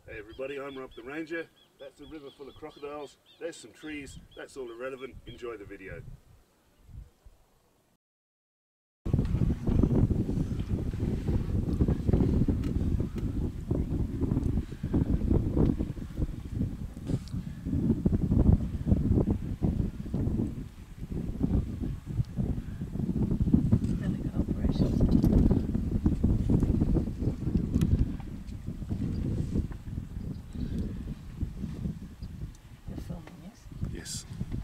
Hey everybody, I'm Rob the Ranger. That's a river full of crocodiles. There's some trees. That's all irrelevant. Enjoy the video. Yes.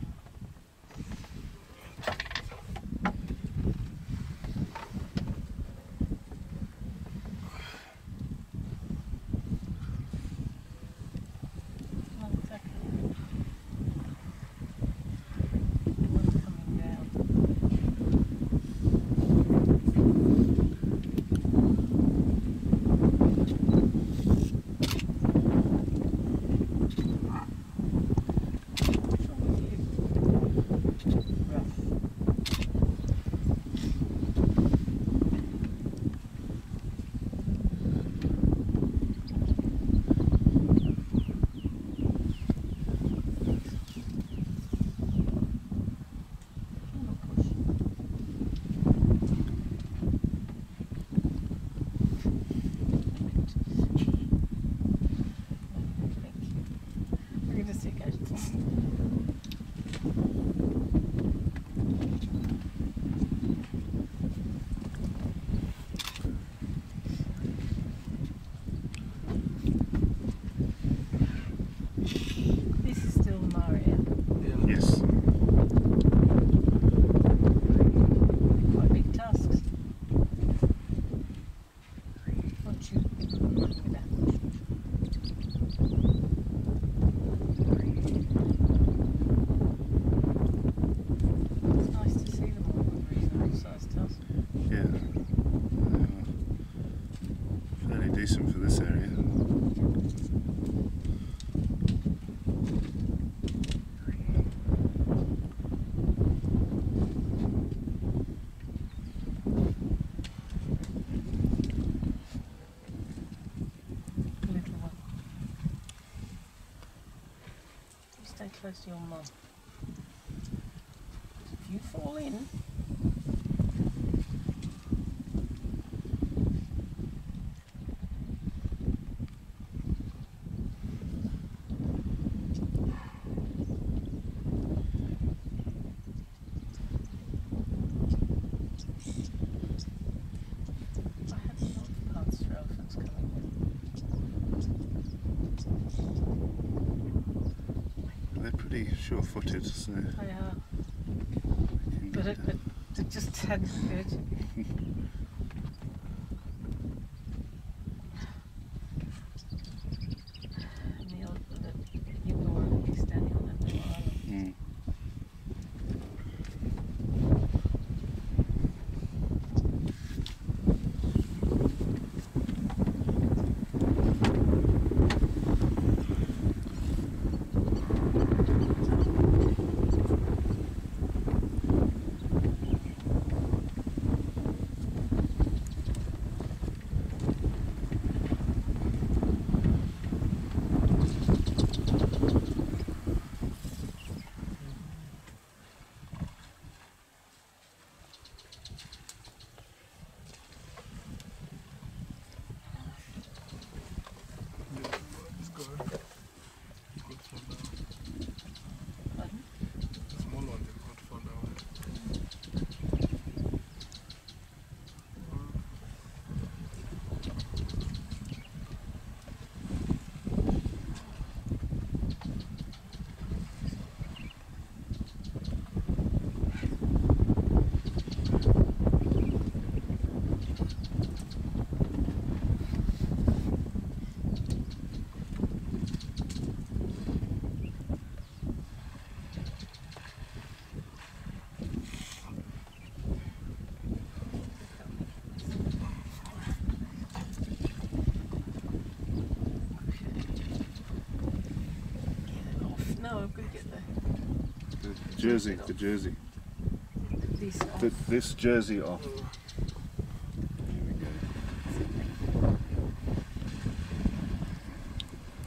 This is still Maria. Yes. Quite big tusks. Once you look at that. It's nice to see them all with reasonable sized tusks. Yeah. Fairly decent for this area. Stay close to your mum. If you fall in, I had a lot of paths for elephants coming in. They're pretty sure-footed, so They are, we can but get it just sounds good. And the odd that you were standing on that little island. No, I'm going to get the jersey, these off. this jersey off. There we go.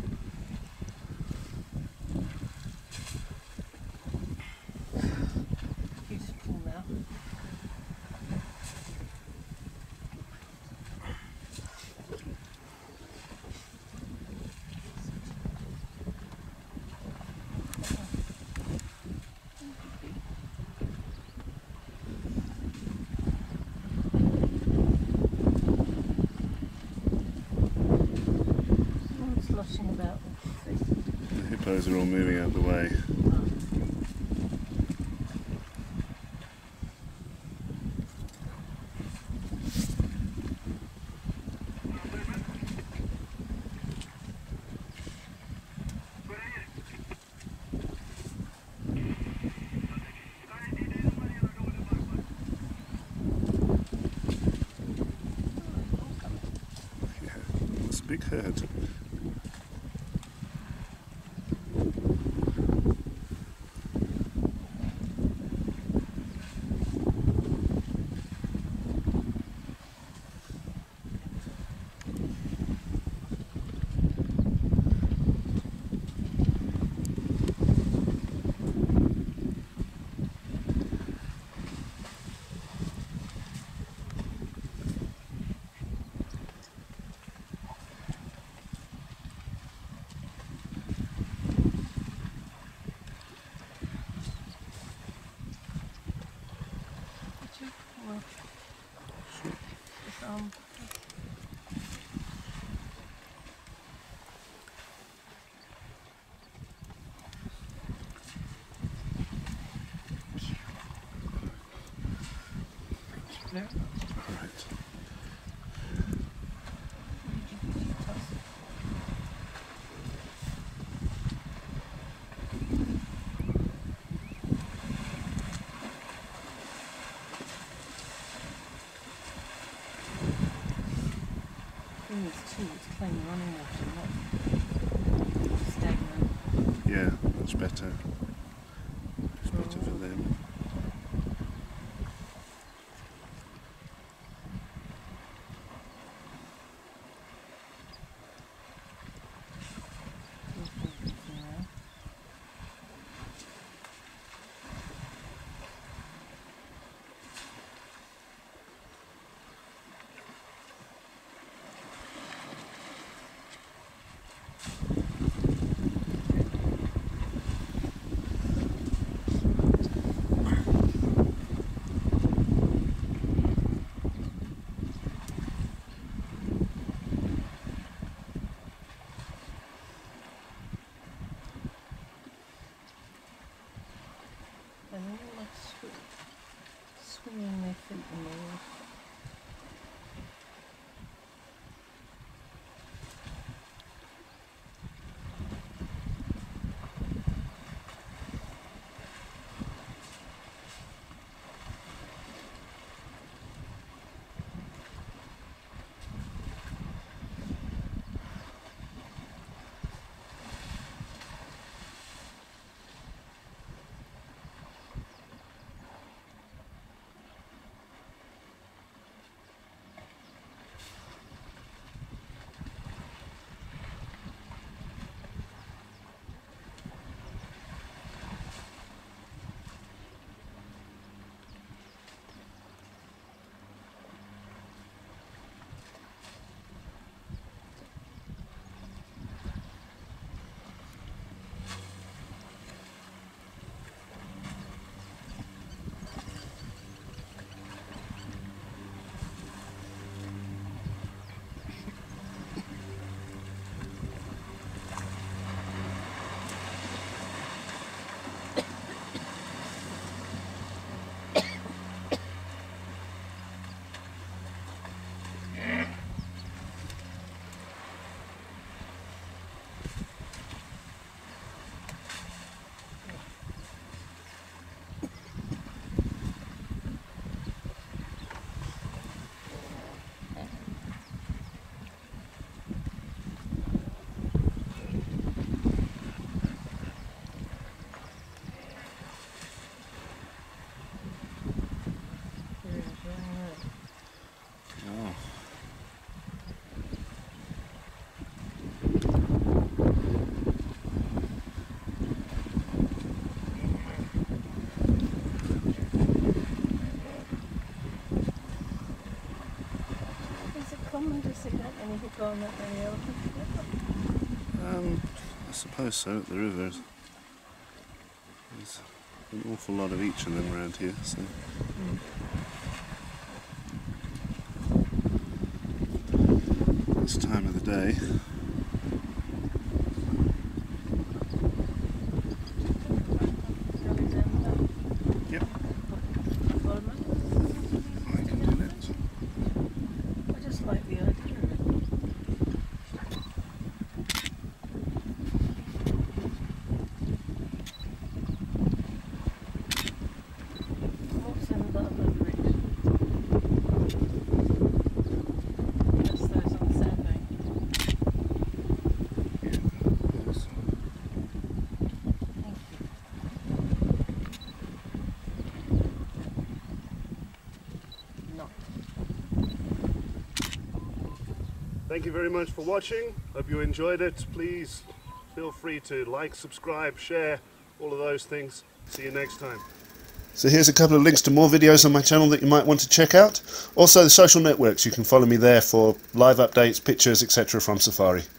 suppose they're all moving out the way. Yeah, it's a big herd. No. Right. It's too, it's plain running water, not stagnant. Yeah, much better. It's better for them. And then like swinging their feet in the water. Oh. Is it common to see that many people on that many elephants? I suppose so, at the rivers. There's an awful lot of each of them around here, so. This time of the day. Thank you very much for watching. Hope you enjoyed it. Please feel free to like, subscribe, share, all of those things. See you next time. So here's a couple of links to more videos on my channel that you might want to check out. Also the social networks, you can follow me there for live updates, pictures, etc. from Safari.